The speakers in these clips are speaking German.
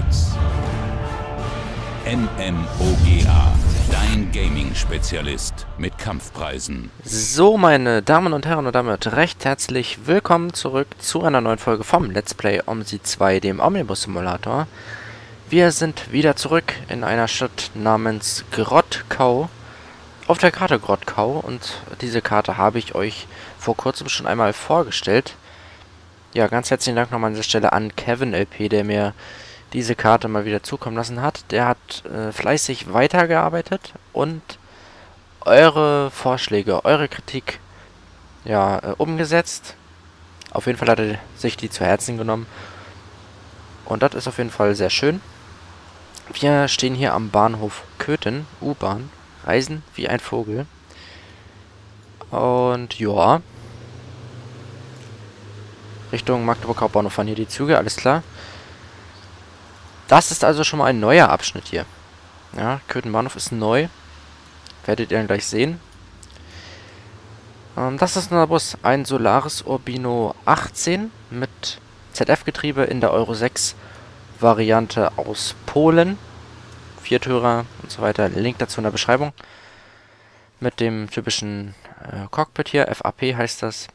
Sports. MMOGA, dein Gaming-Spezialist mit Kampfpreisen. So, meine Damen und Herren, und damit recht herzlich willkommen zurück zu einer neuen Folge vom Let's Play OMSI 2, dem Omnibus Simulator. Wir sind wieder zurück in einer Stadt namens Grottkau, auf der Karte Grottkau, und diese Karte habe ich euch vor kurzem schon einmal vorgestellt. Ja, ganz herzlichen Dank nochmal an dieser Stelle an Kevin LP, der mir diese Karte mal wieder zukommen lassen hat. Der hat fleißig weitergearbeitet und eure Vorschläge, eure Kritik umgesetzt. Auf jeden Fall hat er sich die zu Herzen genommen. Und das ist auf jeden Fall sehr schön. Wir stehen hier am Bahnhof Köthen, U-Bahn, reisen wie ein Vogel. Und ja, Richtung Magdeburg Hauptbahnhof fahren hier die Züge, alles klar. Das ist also schon mal ein neuer Abschnitt hier. Ja, Köthen Bahnhof ist neu. Werdet ihr dann gleich sehen. Das ist unser Bus. Ein Solaris Urbino 18 mit ZF-Getriebe in der Euro 6 Variante aus Polen. Viertürer und so weiter. Link dazu in der Beschreibung. Mit dem typischen Cockpit hier. FAP heißt das.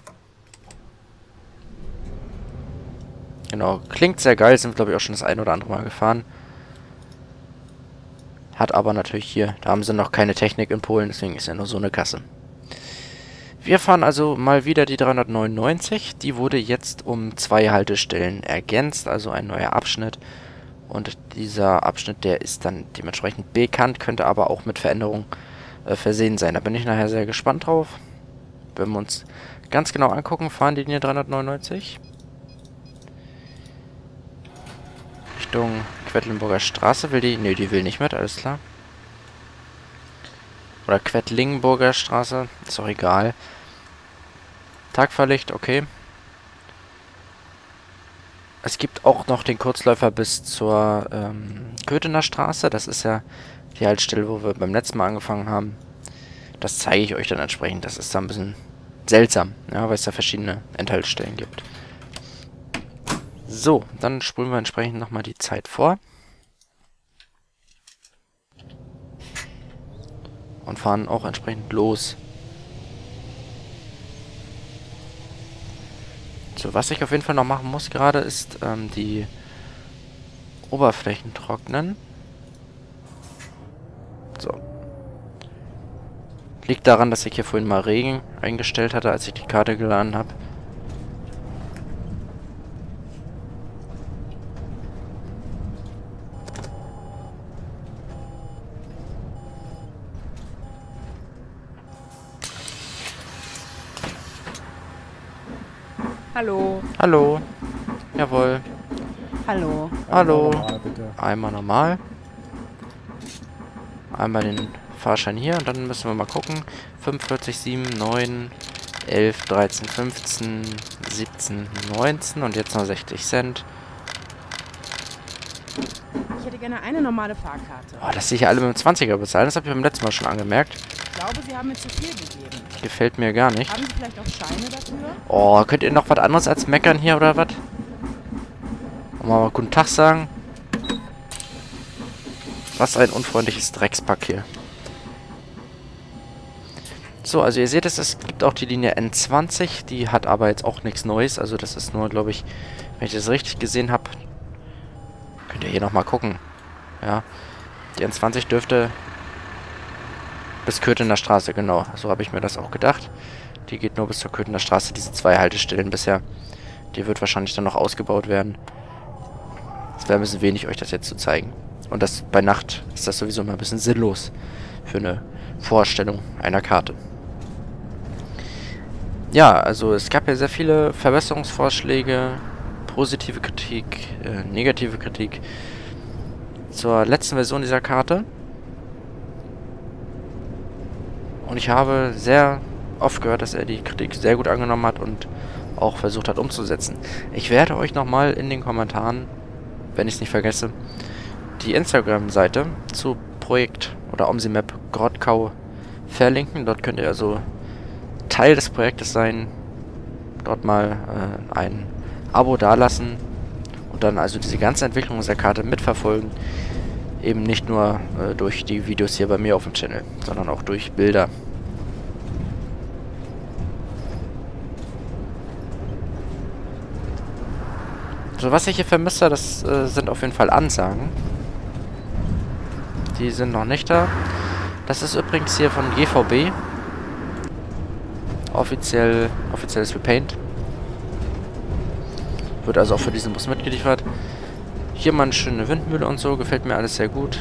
Genau, klingt sehr geil, sind glaube ich auch schon das ein oder andere Mal gefahren. Hat aber natürlich hier, da haben sie noch keine Technik in Polen, deswegen ist ja nur so eine Kasse. Wir fahren also mal wieder die 399, die wurde jetzt um 2 Haltestellen ergänzt, also ein neuer Abschnitt. Und dieser Abschnitt, der ist dann dementsprechend bekannt, könnte aber auch mit Veränderungen versehen sein. Da bin ich nachher sehr gespannt drauf. Wenn wir uns ganz genau angucken, fahren die Linie 399. Richtung Quedlinburger Straße will die... Ne, die will nicht mit, alles klar. Oder Quedlinburger Straße, ist auch egal. Tagfahrlicht, okay. Es gibt auch noch den Kurzläufer bis zur Köthener Straße. Das ist ja die Haltestelle, wo wir beim letzten Mal angefangen haben. Das zeige ich euch dann entsprechend. Das ist da ein bisschen seltsam, ja, weil es da verschiedene Endhaltestellen gibt. So, dann spulen wir entsprechend nochmal die Zeit vor. Und fahren auch entsprechend los. So, was ich auf jeden Fall noch machen muss gerade, ist die Oberflächen trocknen. So. Liegt daran, dass ich hier vorhin mal Regen eingestellt hatte, als ich die Karte geladen habe. Hallo. Hallo. Jawohl. Hallo. Hallo. Normal, bitte. Einmal normal. Einmal den Fahrschein hier und dann müssen wir mal gucken. 45, 7, 9, 11, 13, 15, 17, 19 und jetzt noch 60 Cent. Ich hätte gerne eine normale Fahrkarte. Oh, dass sie hier alle mit dem 20er bezahlen, das habe ich beim letzten Mal schon angemerkt. Ich glaube, Sie haben mir zu viel gegeben. Gefällt mir gar nicht. Haben Sie vielleicht auch Scheine dafür? Oh, könnt ihr noch was anderes als meckern hier oder was? Mal guten Tag sagen. Was ein unfreundliches Dreckspack hier. So, also ihr seht es gibt auch die Linie N20. Die hat aber jetzt auch nichts Neues. Also das ist nur, glaube ich, wenn ich das richtig gesehen habe. Könnt ihr hier nochmal gucken. Ja. Die N20 dürfte bis Köthener Straße, genau. So habe ich mir das auch gedacht. Die geht nur bis zur Köthener Straße, diese 2 Haltestellen bisher. Die wird wahrscheinlich dann noch ausgebaut werden. Es wäre ein bisschen wenig, euch das jetzt zu zeigen. Und das bei Nacht ist das sowieso immer ein bisschen sinnlos für eine Vorstellung einer Karte. Ja, also es gab ja sehr viele Verbesserungsvorschläge, positive Kritik, negative Kritik zur letzten Version dieser Karte. Und ich habe sehr oft gehört, dass er die Kritik sehr gut angenommen hat und auch versucht hat umzusetzen. Ich werde euch nochmal in den Kommentaren, wenn ich es nicht vergesse, die Instagram-Seite zu Projekt oder OMSI-Map Grottkau verlinken. Dort könnt ihr also Teil des Projektes sein, dort mal ein Abo dalassen Und dann also diese ganze Entwicklung dieser Karte mitverfolgen. Eben nicht nur durch die Videos hier bei mir auf dem Channel, sondern auch durch Bilder. So, was ich hier vermisse, das sind auf jeden Fall Ansagen. Die sind noch nicht da. Das ist übrigens hier von GVB. Offizielles Repaint. Wird also auch für diesen Bus mitgeliefert. Hier mal eine schöne Windmühle und so. Gefällt mir alles sehr gut.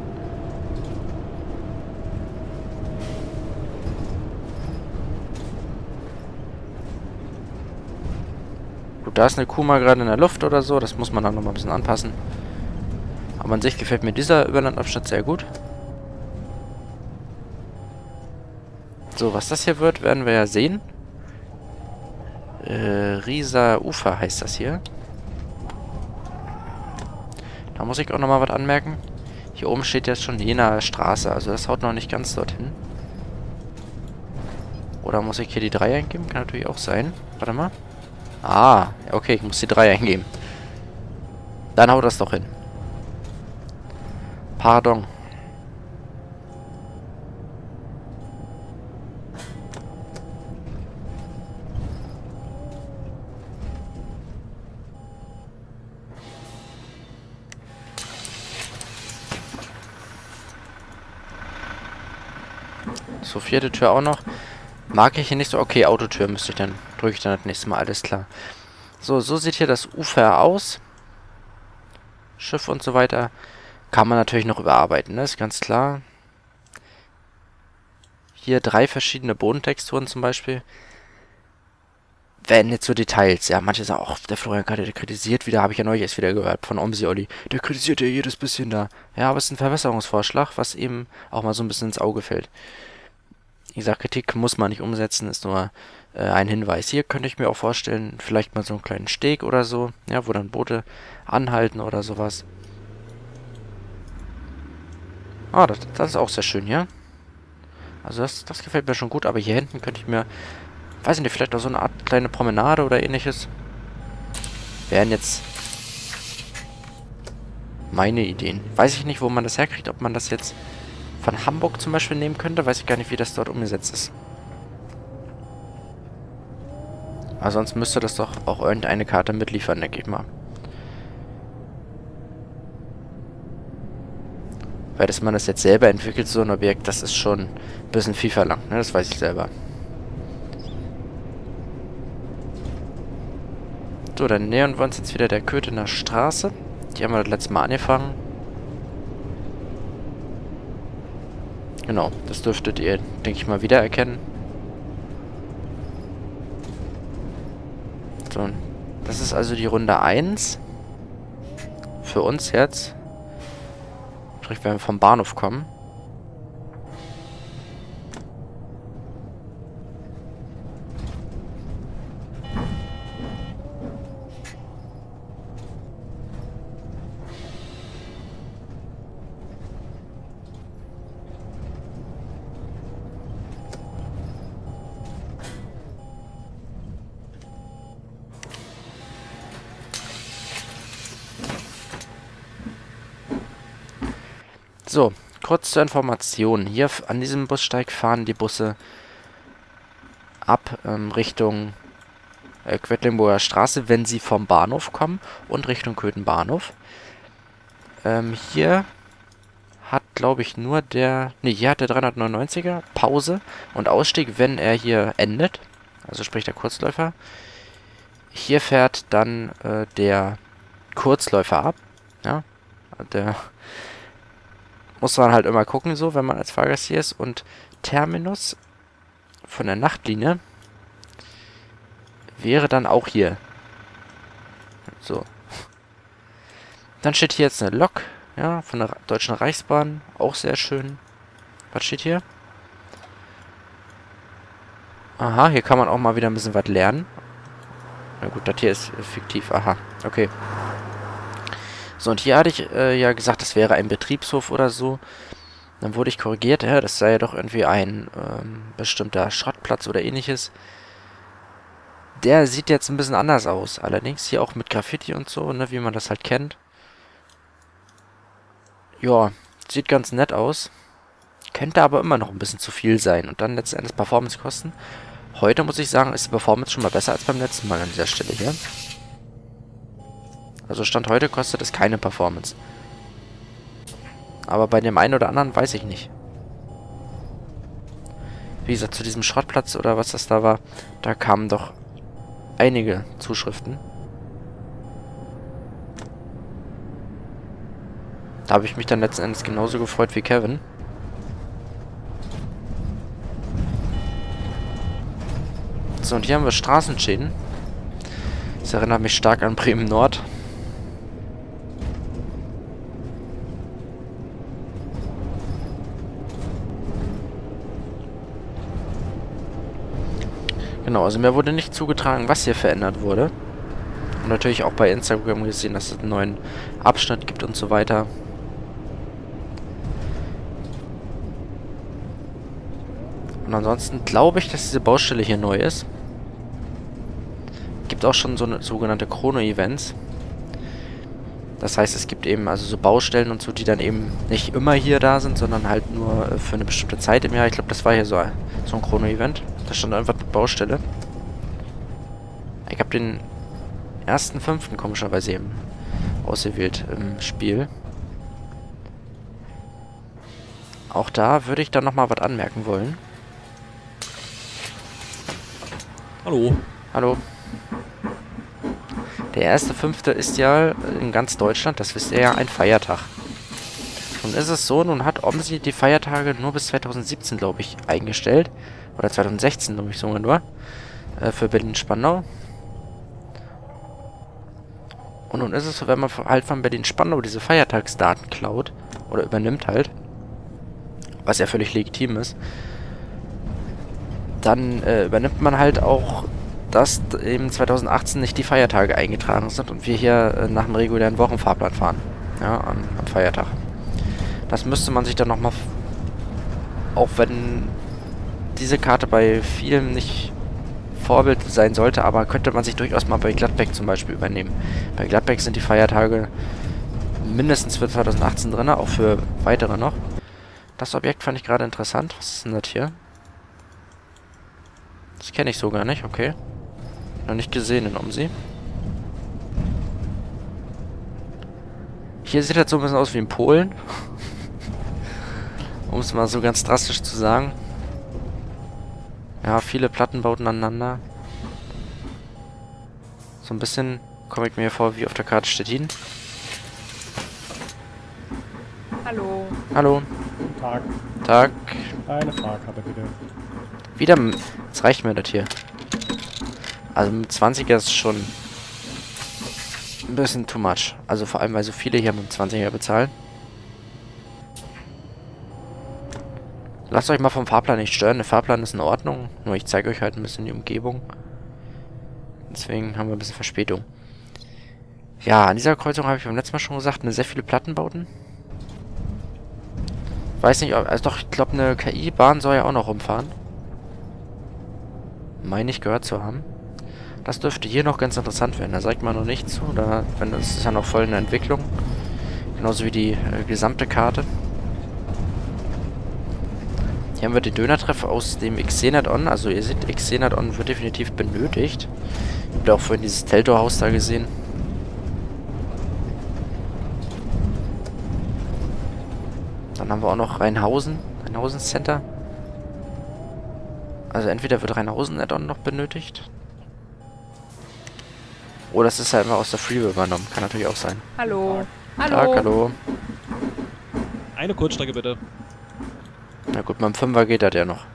Gut, da ist eine Kuh mal gerade in der Luft oder so. Das muss man dann nochmal ein bisschen anpassen. Aber an sich gefällt mir dieser Überlandabschnitt sehr gut. So, was das hier wird, werden wir ja sehen. Rieser Ufer heißt das hier. Da muss ich auch nochmal was anmerken. Hier oben steht jetzt schon Jenaer Straße. Also das haut noch nicht ganz dorthin. Oder muss ich hier die 3 eingeben? Kann natürlich auch sein. Warte mal. Ah, okay, ich muss die 3 eingeben. Dann haut das doch hin. Pardon. So, 4. Tür auch noch. Mag ich hier nicht so. Okay, Autotür müsste ich dann. Drücke ich dann das nächste Mal. Alles klar. So, so sieht hier das Ufer aus. Schiff und so weiter. Kann man natürlich noch überarbeiten, ne? Ist ganz klar. Hier 3 verschiedene Bodentexturen zum Beispiel. Wenn jetzt so Details. Ja, manche sagen auch, der Florian Karte, der kritisiert wieder. Habe ich ja neulich erst wieder gehört von Omsi Olli. Der kritisiert ja jedes bisschen da. Ja, aber es ist ein Verbesserungsvorschlag, was eben auch mal so ein bisschen ins Auge fällt. Wie gesagt, Kritik muss man nicht umsetzen, ist nur ein Hinweis. Hier könnte ich mir auch vorstellen, vielleicht mal so einen kleinen Steg oder so, ja, wo dann Boote anhalten oder sowas. Ah, das ist auch sehr schön hier. Also das gefällt mir schon gut, aber hier hinten könnte ich mir, weiß ich nicht, vielleicht auch so eine Art kleine Promenade oder ähnliches. Wären jetzt meine Ideen. Weiß ich nicht, wo man das herkriegt, ob man das jetzt von Hamburg zum Beispiel nehmen könnte. Weiß ich gar nicht, wie das dort umgesetzt ist. Aber sonst müsste das doch auch irgendeine Karte mitliefern, denke ich mal. Weil, dass man das jetzt selber entwickelt, so ein Objekt, das ist schon ein bisschen viel verlangt, ne? Das weiß ich selber. So, dann nähern wir uns jetzt wieder der Köthener Straße. Die haben wir das letzte Mal angefangen. Genau, das dürftet ihr, denke ich mal, wiedererkennen. So, das ist also die Runde 1. Für uns jetzt. Sprich, wenn wir vom Bahnhof kommen. So, kurz zur Information. Hier an diesem Bussteig fahren die Busse ab Richtung Quedlinburger Straße, wenn sie vom Bahnhof kommen und Richtung Köthen Bahnhof. Hier hat, glaube ich, nur der... Ne, hier hat der 399er Pause und Ausstieg, wenn er hier endet. Also sprich der Kurzläufer. Hier fährt dann der Kurzläufer ab. Ja, der... Muss man halt immer gucken, so, wenn man als Fahrgast hier ist. Und Terminus von der Nachtlinie wäre dann auch hier. So. Dann steht hier jetzt eine Lok, ja, von der Deutschen Reichsbahn. Auch sehr schön. Was steht hier? Aha, hier kann man auch mal wieder ein bisschen was lernen. Na gut, das hier ist fiktiv. Aha, okay. So, und hier hatte ich ja gesagt, das wäre ein Betriebshof oder so. Dann wurde ich korrigiert, ja, das sei ja doch irgendwie ein bestimmter Schrottplatz oder ähnliches. Der sieht jetzt ein bisschen anders aus. Allerdings hier auch mit Graffiti und so, ne, wie man das halt kennt. Ja, sieht ganz nett aus. Könnte aber immer noch ein bisschen zu viel sein und dann letzten Endes Performance kosten. Heute muss ich sagen, ist die Performance schon mal besser als beim letzten Mal an dieser Stelle hier. Also Stand heute kostet es keine Performance. Aber bei dem einen oder anderen weiß ich nicht. Wie gesagt, zu diesem Schrottplatz oder was das da war, da kamen doch einige Zuschriften. Da habe ich mich dann letzten Endes genauso gefreut wie Kevin. So, und hier haben wir Straßenschäden. Das erinnert mich stark an Bremen Nord. Genau, also mir wurde nicht zugetragen, was hier verändert wurde. Und natürlich auch bei Instagram gesehen, dass es einen neuen Abschnitt gibt und so weiter. Und ansonsten glaube ich, dass diese Baustelle hier neu ist. Gibt auch schon so eine sogenannte Chrono-Events. Das heißt, es gibt eben also so Baustellen und so, die dann eben nicht immer hier da sind, sondern halt nur für eine bestimmte Zeit im Jahr. Ich glaube, das war hier so ein Chrono-Event. Da stand einfach eine Baustelle. Ich habe den 1.5. komischerweise eben ausgewählt im Spiel. Auch da würde ich dann nochmal was anmerken wollen. Hallo. Hallo. Der 1.5. ist ja in ganz Deutschland, das wisst ihr ja, ein Feiertag. Nun ist es so, nun hat OMSI die Feiertage nur bis 2017, glaube ich, eingestellt. Oder 2016, glaube ich, sogar nur. Für Berlin-Spandau. Und nun ist es so, wenn man halt von Berlin-Spandau diese Feiertagsdaten klaut, oder übernimmt halt, was ja völlig legitim ist, dann übernimmt man halt auch, dass eben 2018 nicht die Feiertage eingetragen sind und wir hier nach dem regulären Wochenfahrplan fahren. Ja, am Feiertag. Das müsste man sich dann nochmal, auch wenn diese Karte bei vielen nicht Vorbild sein sollte, aber könnte man sich durchaus mal bei Gladbeck zum Beispiel übernehmen. Bei Gladbeck sind die Feiertage mindestens für 2018 drin, auch für weitere noch. Das Objekt fand ich gerade interessant. Was ist denn das hier? Das kenne ich so gar nicht, okay. Noch nicht gesehen in OMSI. Hier sieht das so ein bisschen aus wie in Polen. Um es mal so ganz drastisch zu sagen. Ja, viele Plattenbauten aneinander. So ein bisschen komme ich mir vor wie auf der Karte Stettin. Hallo. Hallo. Guten Tag. Tag. Eine Fahrkarte bitte. Wieder. Jetzt reicht mir das hier. Also mit 20er ist schon ein bisschen too much. Also vor allem, weil so viele hier mit 20er bezahlen. Lasst euch mal vom Fahrplan nicht stören. Der Fahrplan ist in Ordnung. Nur ich zeige euch halt ein bisschen die Umgebung. Deswegen haben wir ein bisschen Verspätung. Ja, an dieser Kreuzung habe ich beim letzten Mal schon gesagt, sehr viele Plattenbauten. Weiß nicht, ob, also doch, ich glaube, eine KI-Bahn soll ja auch noch rumfahren. Meine ich gehört zu haben. Das dürfte hier noch ganz interessant werden. Da sagt man noch nicht zu. Da, wenn das ist ja noch voll in der Entwicklung. Genauso wie die gesamte Karte. Hier haben wir den Dönertreff aus dem Xenet-On. Also ihr seht, Xenet-On wird definitiv benötigt. Ich habe auch vorhin dieses Teltor-Haus da gesehen. Dann haben wir auch noch Rheinhausen. Rheinhausen Center. Also entweder wird Rheinhausen Add-on noch benötigt. Oder es ist halt immer aus der Freeway übernommen. Kann natürlich auch sein. Hallo. Tag, Hallo. hallo. Eine Kurzstrecke bitte. Na gut, beim 5er geht das ja noch.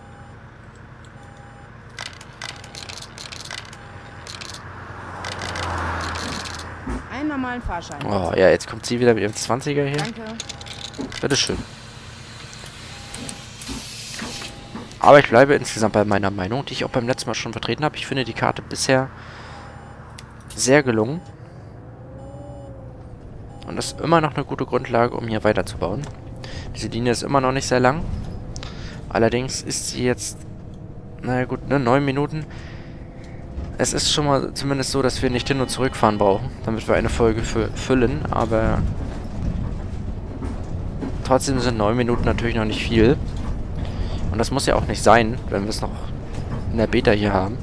Einen normalen Fahrschein. Oh, ja, jetzt kommt sie wieder mit ihrem 20er hier. Danke. Bitteschön. Aber ich bleibe insgesamt bei meiner Meinung, die ich auch beim letzten Mal schon vertreten habe. Ich finde die Karte bisher sehr gelungen. Und das ist immer noch eine gute Grundlage, um hier weiterzubauen. Diese Linie ist immer noch nicht sehr lang. Allerdings ist sie jetzt, naja gut, ne, 9 Minuten. Es ist schon mal zumindest so, dass wir nicht hin und zurückfahren brauchen, damit wir eine Folge füllen, aber trotzdem sind 9 Minuten natürlich noch nicht viel. Und das muss ja auch nicht sein, wenn wir es noch in der Beta hier haben.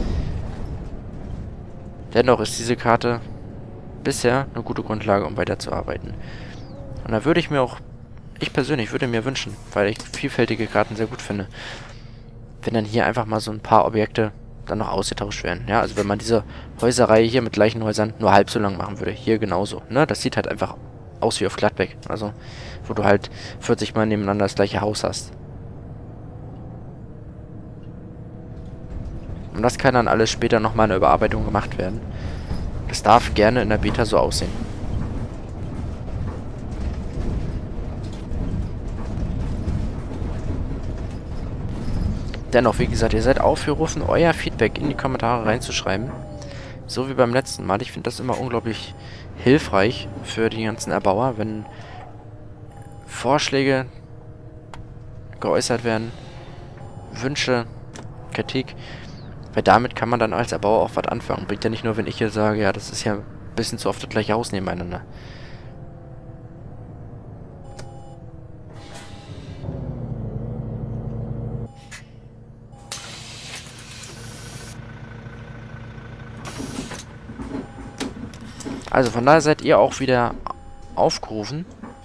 Dennoch ist diese Karte bisher eine gute Grundlage, um weiterzuarbeiten. Und da würde ich mir auch, ich persönlich würde mir wünschen, weil ich vielfältige Karten sehr gut finde, wenn dann hier einfach mal so ein paar Objekte dann noch ausgetauscht werden. Ja, also wenn man diese Häuserreihe hier mit gleichen Häusern nur halb so lang machen würde. Hier genauso. Ne? Das sieht halt einfach aus wie auf Gladbeck. Also, wo du halt 40 Mal nebeneinander das gleiche Haus hast. Und das kann dann alles später nochmal in der Überarbeitung gemacht werden. Das darf gerne in der Beta so aussehen. Dennoch, wie gesagt, ihr seid aufgerufen, euer Feedback in die Kommentare reinzuschreiben. So wie beim letzten Mal. Ich finde das immer unglaublich hilfreich für die ganzen Erbauer, wenn Vorschläge geäußert werden, Wünsche, Kritik. Weil damit kann man dann als Erbauer auch was anfangen. Bringt ja nicht nur, wenn ich hier sage, ja, das ist ja ein bisschen zu oft das gleiche Haus nebeneinander. Also von daher seid ihr auch wieder aufgerufen.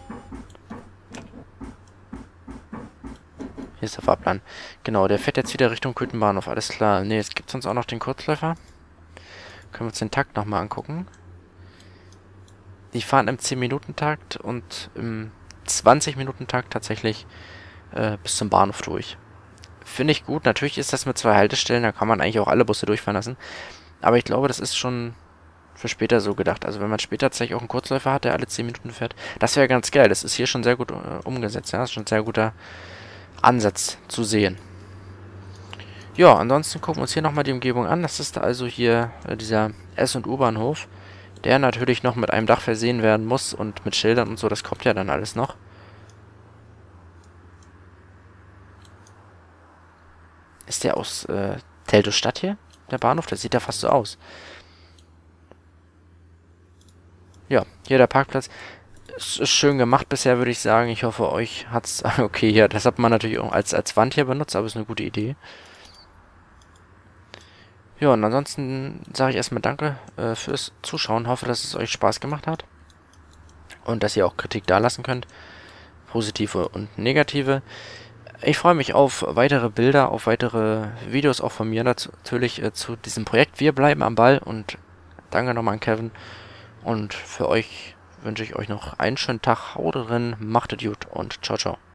Hier ist der Fahrplan. Genau, der fährt jetzt wieder Richtung Köthenbahnhof. Alles klar. Ne, jetzt gibt es uns auch noch den Kurzläufer. Können wir uns den Takt nochmal angucken. Die fahren im 10-Minuten-Takt und im 20-Minuten-Takt tatsächlich bis zum Bahnhof durch. Finde ich gut. Natürlich ist das mit 2 Haltestellen. Da kann man eigentlich auch alle Busse durchfahren lassen. Aber ich glaube, das ist schon für später so gedacht. Also wenn man später tatsächlich auch einen Kurzläufer hat, der alle 10 Minuten fährt, das wäre ganz geil. Das ist hier schon sehr gut umgesetzt. Ja, das ist schon ein sehr guter Ansatz zu sehen. Ja, ansonsten gucken wir uns hier nochmal die Umgebung an. Das ist also hier dieser S- und U-Bahnhof, der natürlich noch mit einem Dach versehen werden muss und mit Schildern und so. Das kommt ja dann alles noch. Ist der aus Teltow-Stadt hier, der Bahnhof? Das sieht ja fast so aus. Ja, hier der Parkplatz. Ist schön gemacht bisher, würde ich sagen. Ich hoffe, euch hat's... Okay, ja, das hat man natürlich auch als Wand hier benutzt, aber ist eine gute Idee. Ja, und ansonsten sage ich erstmal Danke fürs Zuschauen. Hoffe, dass es euch Spaß gemacht hat. Und dass ihr auch Kritik dalassen könnt. Positive und negative. Ich freue mich auf weitere Bilder, auf weitere Videos auch von mir natürlich zu diesem Projekt. Wir bleiben am Ball und danke nochmal an Kevin. Und für euch wünsche ich euch noch einen schönen Tag. Haut rein, macht es gut und ciao, ciao.